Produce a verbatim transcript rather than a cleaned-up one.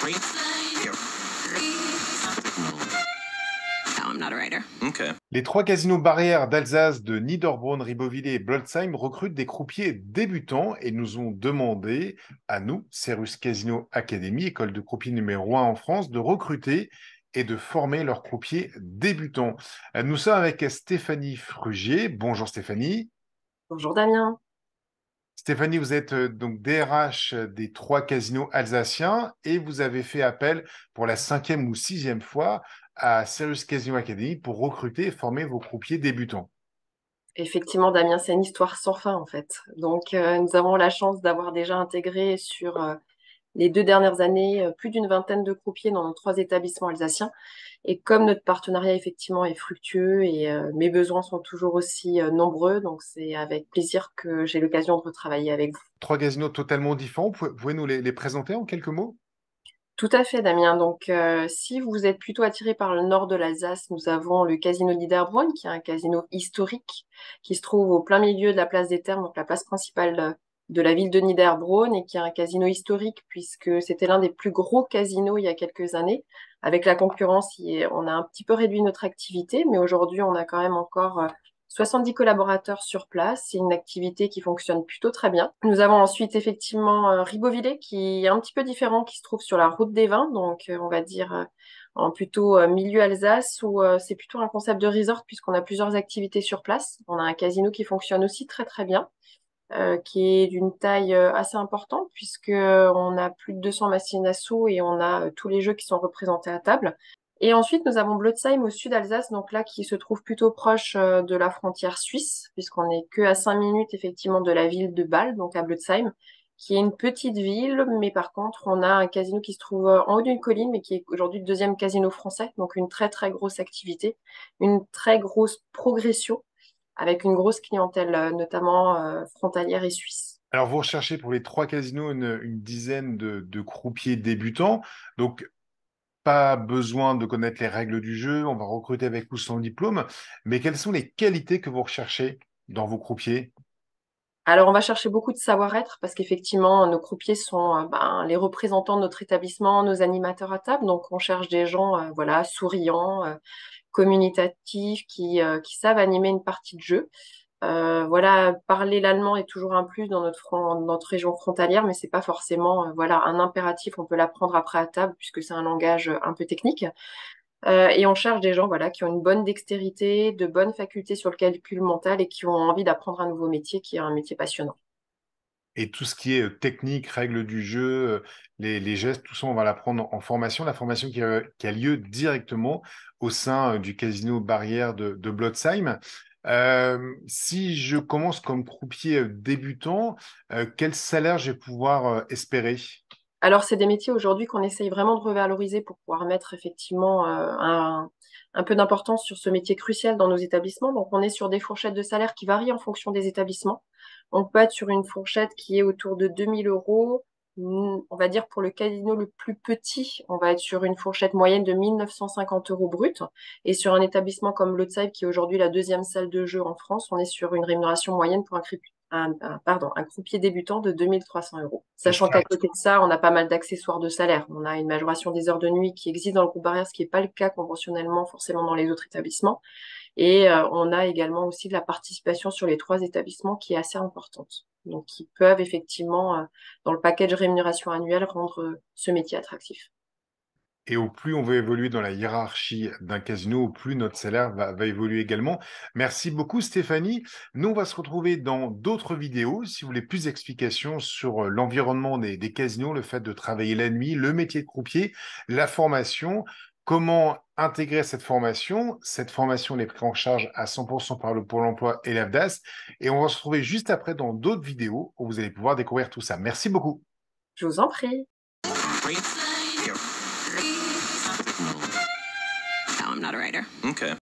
No, I'm not a writer. Okay. Les trois casinos barrières d'Alsace de Niederbronn, Ribeauvillé et Blotzheim recrutent des croupiers débutants et nous ont demandé, à nous, Cérus Casino Academy, école de croupier numéro un en France, de recruter et de former leurs croupiers débutants. Euh, Nous sommes avec Stéphanie Frugier. Bonjour Stéphanie. Bonjour Damien. Stéphanie, vous êtes euh, donc D R H des trois casinos alsaciens et vous avez fait appel pour la cinquième ou sixième fois à Cérus Casino Academy pour recruter et former vos croupiers débutants. Effectivement, Damien, c'est une histoire sans fin en fait. Donc, euh, nous avons la chance d'avoir déjà intégré sur euh, les deux dernières années euh, plus d'une vingtaine de croupiers dans nos trois établissements alsaciens. Et comme notre partenariat effectivement est fructueux et euh, mes besoins sont toujours aussi euh, nombreux, donc c'est avec plaisir que j'ai l'occasion de retravailler avec vous. Trois casinos totalement différents. Vous pouvez, pouvez nous les, les présenter en quelques mots? Tout à fait, Damien. Donc, euh, si vous êtes plutôt attiré par le nord de l'Alsace, nous avons le Casino Niederbronn, qui est un casino historique, qui se trouve au plein milieu de la place des Termes, donc la place principale de de la ville de Niederbronn, et qui est un casino historique, puisque c'était l'un des plus gros casinos il y a quelques années. Avec la concurrence, il- on a un petit peu réduit notre activité, mais aujourd'hui, on a quand même encore euh, soixante-dix collaborateurs sur place. C'est une activité qui fonctionne plutôt très bien. Nous avons ensuite effectivement euh, Ribeauvillé qui est un petit peu différent, qui se trouve sur la route des vins, donc euh, on va dire euh, en plutôt euh, milieu Alsace, où euh, c'est plutôt un concept de resort puisqu'on a plusieurs activités sur place. On a un casino qui fonctionne aussi très très bien, euh, qui est d'une taille euh, assez importante puisque euh, on a plus de deux cents machines à sous et on a euh, tous les jeux qui sont représentés à table. Et ensuite, nous avons Blotzheim au sud d'Alsace, donc là, qui se trouve plutôt proche euh, de la frontière suisse, puisqu'on est que à cinq minutes, effectivement, de la ville de Bâle, donc à Blotzheim, qui est une petite ville, mais par contre, on a un casino qui se trouve euh, en haut d'une colline, mais qui est aujourd'hui le deuxième casino français, donc une très, très grosse activité, une très grosse progression, avec une grosse clientèle, euh, notamment euh, frontalière et suisse. Alors, vous recherchez pour les trois casinos une, une dizaine de, de croupiers débutants. Donc, pas besoin de connaître les règles du jeu. On va recruter avec ou sans diplôme. Mais quelles sont les qualités que vous recherchez dans vos croupiers? Alors, on va chercher beaucoup de savoir-être parce qu'effectivement, nos croupiers sont euh, ben, les représentants de notre établissement, nos animateurs à table. Donc, on cherche des gens, euh, voilà, souriants, euh, communicatifs, qui, euh, qui savent animer une partie de jeu. Euh, voilà, parler l'allemand est toujours un plus dans notre front, dans notre région frontalière, mais c'est pas forcément, euh, voilà, un impératif. On peut l'apprendre après à table puisque c'est un langage euh, un peu technique. Euh, et on cherche des gens, voilà, qui ont une bonne dextérité, de bonnes facultés sur le calcul mental et qui ont envie d'apprendre un nouveau métier qui est un métier passionnant. Et tout ce qui est euh, technique, règles du jeu, euh, les, les gestes, tout ça, on va l'apprendre en, en formation. La formation qui a, qui a lieu directement au sein euh, du casino Barrière de, de Blotzheim. Euh, si je commence comme croupier euh, débutant, euh, quel salaire je vais pouvoir euh, espérer? Alors, c'est des métiers aujourd'hui qu'on essaye vraiment de revaloriser pour pouvoir mettre effectivement euh, un, un peu d'importance sur ce métier crucial dans nos établissements. Donc, on est sur des fourchettes de salaire qui varient en fonction des établissements. On peut être sur une fourchette qui est autour de deux mille euros. Hmm, On va dire pour le casino le plus petit, on va être sur une fourchette moyenne de mille neuf cent cinquante euros brut. Et sur un établissement comme Lotsheim, qui est aujourd'hui la deuxième salle de jeu en France, on est sur une rémunération moyenne pour un, cri- un, un- pardon, un croupier débutant de deux mille trois cents euros. Et Sachant qu'à côté de ça, on a pas mal d'accessoires de salaire. On a une majoration des heures de nuit qui existe dans le groupe Barrière, ce qui n'est pas le cas conventionnellement forcément dans les autres établissements. Et euh, on a également aussi de la participation sur les trois établissements qui est assez importante. Donc, qui peuvent effectivement, euh, dans le package rémunération annuelle, rendre euh, ce métier attractif. Et au plus on veut évoluer dans la hiérarchie d'un casino, au plus notre salaire va, va évoluer également. Merci beaucoup Stéphanie. Nous, on va se retrouver dans d'autres vidéos. Si vous voulez plus d'explications sur euh, l'environnement des, des casinos, le fait de travailler la nuit, le métier de croupier, la formation, comment intégrer cette formation. Cette formation elle est prise en charge à cent pour cent par le Pôle emploi et l'A F D A S. Et on va se retrouver juste après dans d'autres vidéos où vous allez pouvoir découvrir tout ça. Merci beaucoup. Je vous en prie. No, I'm not a writer. Okay.